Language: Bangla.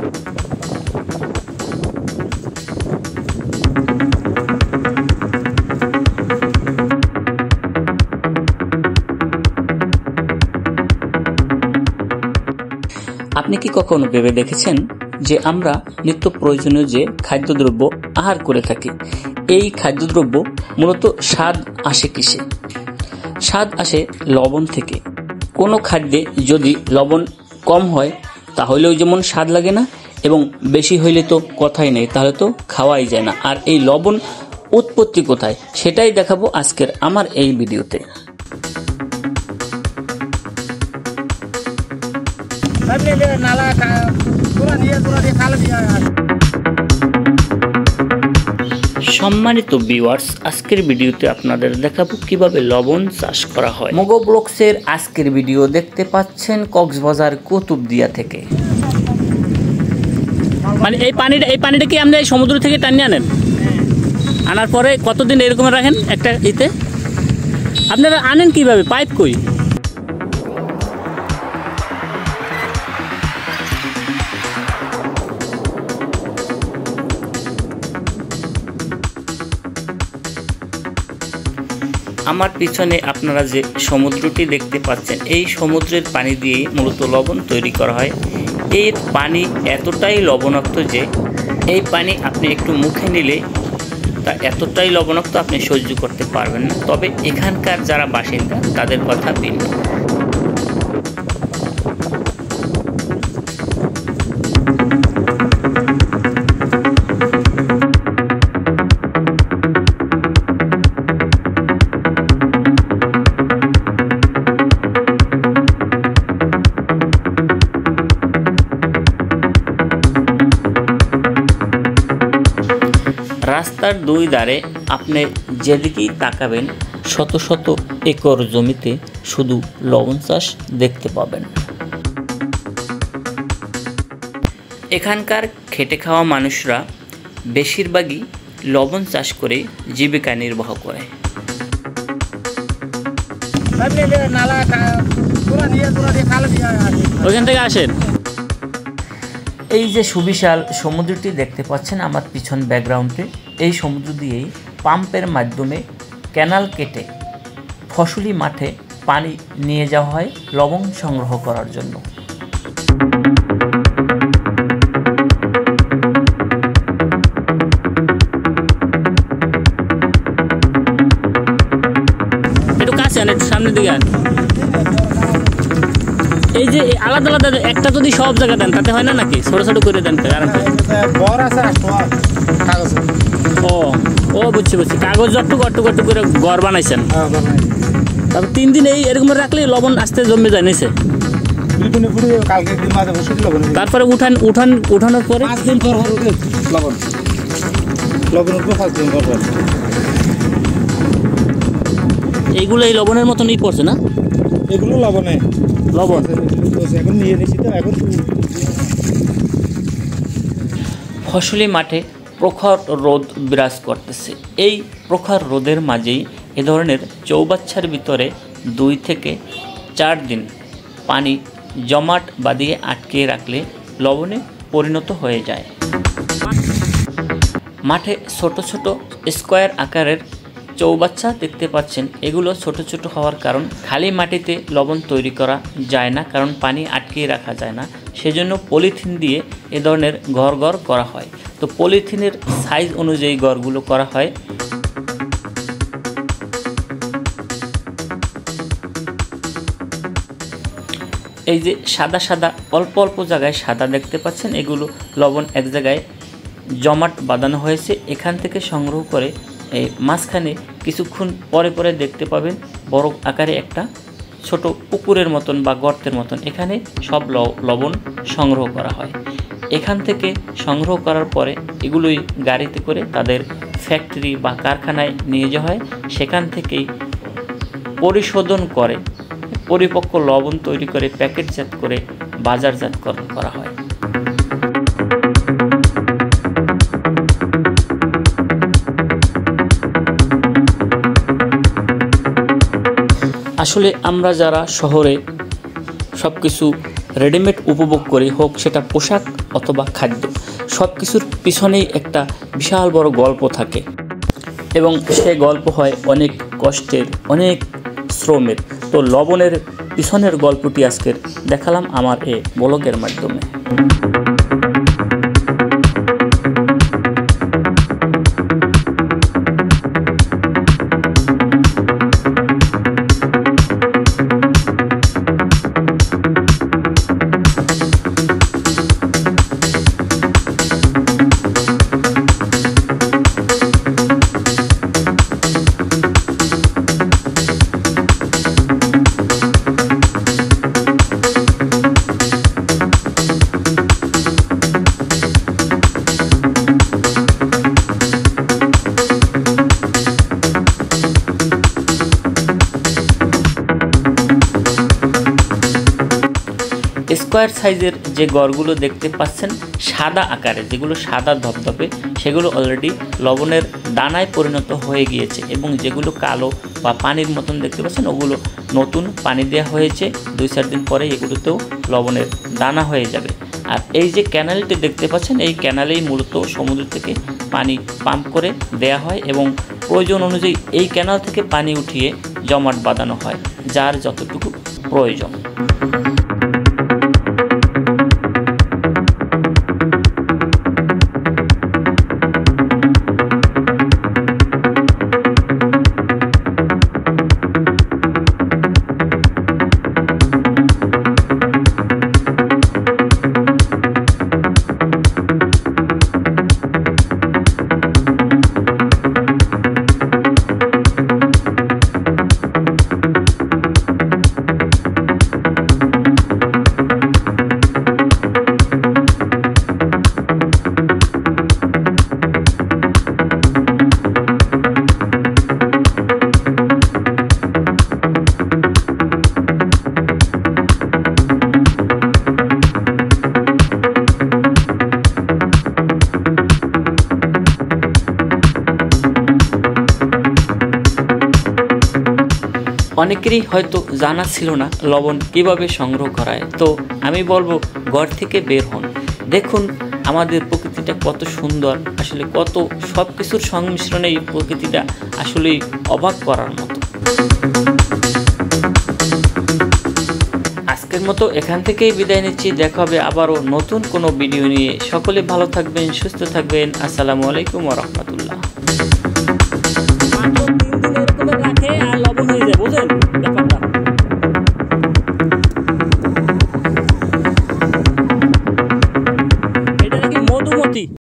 আপনি কি কখনো ভেবে দেখেছেন যে আমরা নিত্য প্রয়োজনীয় যে খাদ্যদ্রব্য আহার করে থাকি, এই খাদ্যদ্রব্য মূলত স্বাদ আসে কিসে? স্বাদ আসে লবণ থেকে। কোনো খাদ্যে যদি লবণ কম হয় তাহলেও যেমন স্বাদ লাগে না, এবং বেশি হইলে তো কথাই নেই, তাহলে তো খাওয়াই যায় না। আর এই লবণ উৎপত্তি কোথায় সেটাই দেখাবো আজকের আমার এই ভিডিওতে। সম্মানিত ভিউয়ার্স, আজকের ভিডিওতে আপনাদের দেখাবো কিভাবে লবণ চাষ করা হয়। মোগো ব্লগসের আজকের ভিডিও দেখতে পাচ্ছেন কক্সবাজার কুতুবদিয়া থেকে। মানে এই পানিটা কি আপনি সমুদ্র থেকে টানিয়ে আনেন? আনার পরে কতদিন এরকম রাখেন একটা ইতে? আপনারা আনেন কিভাবে? পাইপ কই? আমার পিছনে আপনারা যে সমুদ্রটি দেখতে পাচ্ছেন, এই সমুদ্রের পানি দিয়েই মূলত লবণ তৈরি করা হয়। এই পানি এতটাই লবণাক্ত যে এই পানি আপনি একটু মুখে নিলে তা এতটাই লবণাক্ত আপনি সহ্য করতে পারবেন না। তবে এখানকার যারা বাসিন্দা তাদের কথা ভিন্ন। রাস্তার দুই ধারে আপনি যেদিকেই তাকাবেন শত শত একর জমিতে শুধু লবণ চাষ দেখতে পাবেন। এখানকার খেটে খাওয়া মানুষরা বেশিরভাগই লবণ চাষ করে জীবিকা নির্বাহ করে। ওইখান থেকে আসেন। এই যে সুবিশাল সমুদ্রটি দেখতে পাচ্ছেন আমার পিছন ব্যাকগ্রাউন্ডে, এই সমুদ্র দিয়েই পাম্পের মাধ্যমে ক্যানাল কেটে ফসলি মাঠে পানি নিয়ে যাওয়া হয় লবণ সংগ্রহ করার জন্য। একটু কাছে আন, একটু সামনের দিকে আন। এই যে আলাদা আলাদা একটা যদি সব জায়গা দেন তাতে হয় না নাকি? ছোট ছোট করে দেন। ও বুঝছি কাগজ একটু করে ঘর বানাইছেন। তারপর 3 দিন এরকম রাখলে লবণ আস্তে জমে যায় নিচে। তারপরে উঠানোর পরে এইগুলো এই লবণের মতনই পড়ছে না? এগুলো লবণ এখন নিয়ে নিয়েছি তো। এখন ফসলি মাঠে প্রখর রোদ বিরাজ করতেছে। এই প্রখর রোদের মাঝেই এ ধরনের চৌবাচ্চার ভিতরে 2 থেকে 4 দিন পানি জমাট বাঁধিয়ে আটকে রাখলে লবণে পরিণত হয়ে যায়। মাঠে ছোট ছোট স্কোয়ার আকারের চৌবাচ্চা দেখতে পাচ্ছেন। এগুলো ছোট ছোট হওয়ার কারণ খালি মাটিতে লবণ তৈরি করা যায় না, কারণ পানি আটকিয়ে রাখা যায় না। সেজন্য পলিথিন দিয়ে এ ধরনের ঘর করা হয়। তো পলিথিনের সাইজ অনুযায়ী ঘরগুলো করা হয়। এই যে সাদা অল্প অল্প জায়গায় সাদা দেখতে পাচ্ছেন, এগুলো লবণ এক জায়গায় জমাট বাঁধানো হয়েছে। এখান থেকে সংগ্রহ করে এই মাঝখানে কিছুক্ষণ পরে দেখতে পাবেন বড় আকারে একটা ছোট পুকুরের মতন বা গর্তের মতন, এখানে সব লবণ সংগ্রহ করা হয়। এখান থেকে সংগ্রহ করার পরে এগুলোই গাড়িতে করে তাদের ফ্যাক্টরি বা কারখানায় নিয়ে যাওয়া হয়। সেখান থেকেই পরিশোধন করে পরিপক্ক লবণ তৈরি করে প্যাকেটজাত করে বাজারজাতকরণ করা হয়। আসলে আমরা যারা শহরে সব কিছু রেডিমেড উপভোগ করি, হোক সেটা পোশাক অথবা খাদ্য, সব কিছুর পিছনেই একটা বিশাল বড় গল্প থাকে এবং সে গল্প হয় অনেক কষ্টের, অনেক শ্রমের। তো লবণের পিছনের গল্পটি আজকের দেখালাম আমার এই ব্লগের মাধ্যমে। স্কোয়ার সাইজের যে গড়গুলো দেখতে পাচ্ছেন সাদা আকারে, যেগুলো সাদা ধপধপে, সেগুলো অলরেডি লবণের দানায় পরিণত হয়ে গিয়েছে এবং যেগুলো কালো বা পানির মতন দেখতে পাচ্ছেন ওগুলো নতুন পানি দেওয়া হয়েছে, 2-4 দিন পরে এগুলোতেও লবণের দানা হয়ে যাবে। আর এই যে ক্যানালটি দেখতে পাচ্ছেন, এই ক্যানালেই মূলত সমুদ্র থেকে পানি পাম্প করে দেয়া হয় এবং প্রয়োজন অনুযায়ী এই ক্যানাল থেকে পানি উঠিয়ে জমাট বাঁধানো হয় যার যতটুকু প্রয়োজন। অনেকেরই হয়তো জানা ছিল না লবণ কিভাবে সংগ্রহ করা হয়। তো আমি বলবো ঘর থেকে বের হন, দেখুন আমাদের প্রকৃতিটা কত সুন্দর, আসলে কত সব কিছুর সংমিশ্রণে এই প্রকৃতিটা আসলেই অবাক করার মতো। আজকের মতো এখান থেকেই বিদায় নিচ্ছি, দেখা হবে আবারও নতুন কোনো ভিডিও নিয়ে। সকলে ভালো থাকবেন, সুস্থ থাকবেন। আসসালামু আলাইকুম ওয়া রাহমাতুল্লাহ। লবণ হয়ে যায়, বুঝলেন ব্যাপারটা। এটা নাকি মধুমতি।